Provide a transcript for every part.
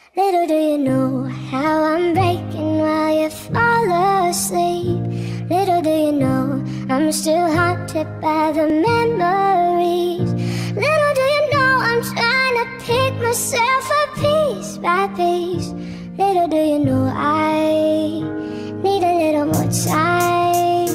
Little do you know how I'm breaking while you fall asleep. Little do you know I'm still haunted by the memories. Little do you know I'm trying to pick myself up piece by piece. Little do you know I need a little more time.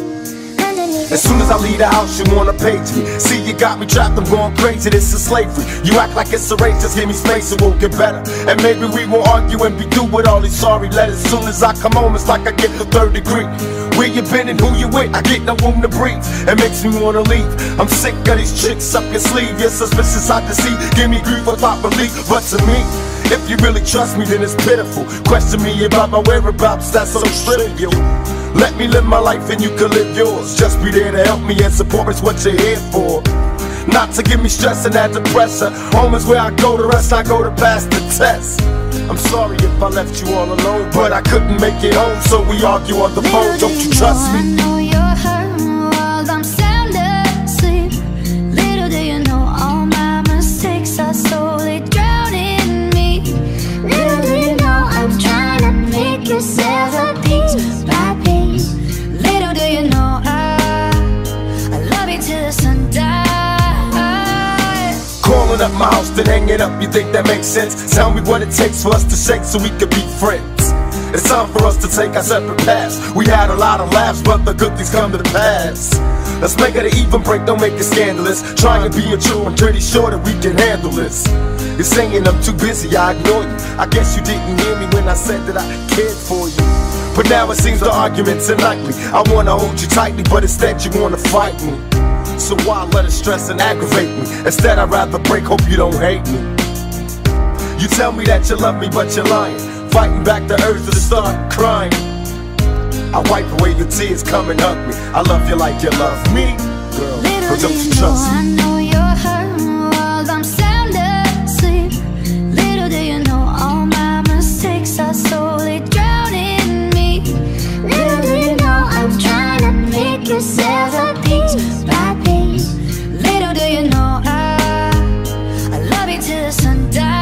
As soon as I leave the house, you wanna page me. See, you got me trapped, I'm going crazy, this is slavery. You act like it's a race, just give me space, it won't get better. And maybe we won't argue and be through with all these sorry letters. As soon as I come home, it's like I get the third degree. Where you been and who you with, I get no room to breathe. It makes me wanna leave. I'm sick of these tricks up your sleeve. You're suspicious, I deceive. Give me grief without belief, but to me, if you really trust me, then it's pitiful. Question me about my whereabouts, that's so trivial. Let me live my life and you can live yours. Just be there to help me and support is what you're here for. Not to give me stress and add to pressure. Home is where I go to rest, I go to pass the test. I'm sorry if I left you all alone, but I couldn't make it home, so we argue on the phone. Don't you trust me? I know you're hurting while I'm sound asleep. Little do you know all my mistakes are slowly drowning me. Little do you know I'm trying to make yourself a piece by piece. Little do you know I love you till the sun dies. Calling up my house, then hanging up, you think that makes sense? Tell me what it takes for us to shake so we could be friends. It's time for us to take our separate paths. We had a lot of laughs, but the good things come to the past. Let's make it an even break, don't make it scandalous. Trying to be mature, I'm pretty sure that we can handle this. You're saying I'm too busy, I ignore you. I guess you didn't hear me when I said that I cared for you. But now it seems the argument's unlikely. I wanna hold you tightly, but instead you wanna fight me. So why let it stress and aggravate me? Instead I'd rather break, hope you don't hate me. You tell me that you love me, but you're lying. Fighting back the urge to start crying. I wipe away the tears, come and hug me. I love you like you love me, girl, but don't you trust me? I know you're hurting while I'm sound asleep. Little do you know all my mistakes are slowly drowning me. Little do you know I'm trying to make yourself a piece by piece. Little do you know I love you till the sun dies.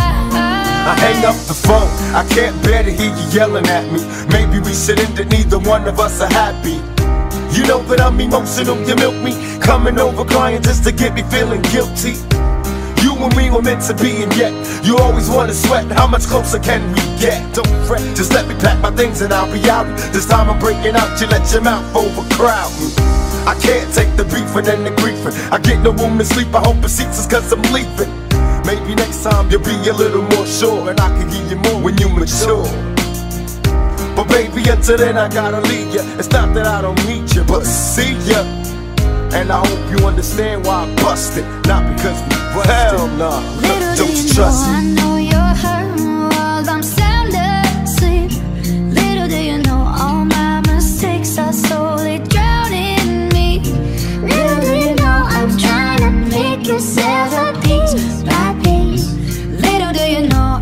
I hang up the phone, I can't bear to hear you yelling at me. Maybe we should end it, neither one of us are happy. You know that I'm emotional, you milk me. Coming over crying just to get me feeling guilty. You and me were meant to be, and yet you always wanna sweat. How much closer can we get? Don't fret, just let me pack my things and I'll be out. This time I'm breaking out, you let your mouth overcrowd me. I can't take the beefing and the griefing. I get no room to sleep, I hope it ceases cause I'm leaving. Maybe next time you'll be a little more sure, and I can give you more when you mature. But baby, until then I gotta leave ya. It's not that I don't need you, but see ya. And I hope you understand why I busted, not because we busted. Hell nah, don't you trust me? I know you're hurting while I'm sound asleep. Little do you know all my mistakes are slowly drowning me. Little do you know I'm trying to make yourself a piece by piece. Little do you know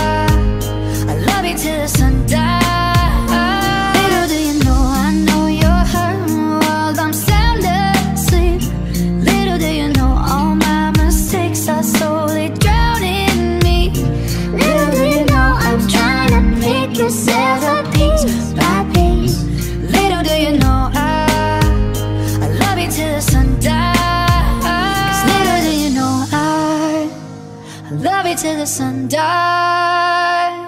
I love you till the sun dies. Little do you know I know you're hurting while I'm sound asleep. Little do you know all my mistakes are slowly drowning me. Little do you know I'm trying to make yourself a piece by piece. Little do you know I love you till the sun dies. Little do you know I love you till the sun dies.